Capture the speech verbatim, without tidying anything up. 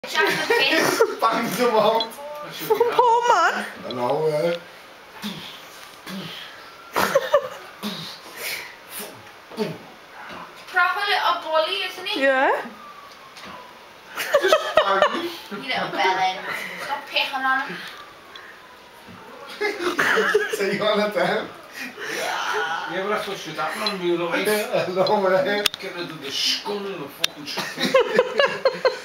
Bang them out. Oh man. I know, eh? Proper little bully, isn't he? Yeah. Just bang me. You little bellend. Stop picking on him. So you want it down? Yeah, but that's what should happen on real life. I know, eh? Get rid of the scum and the fucking shit.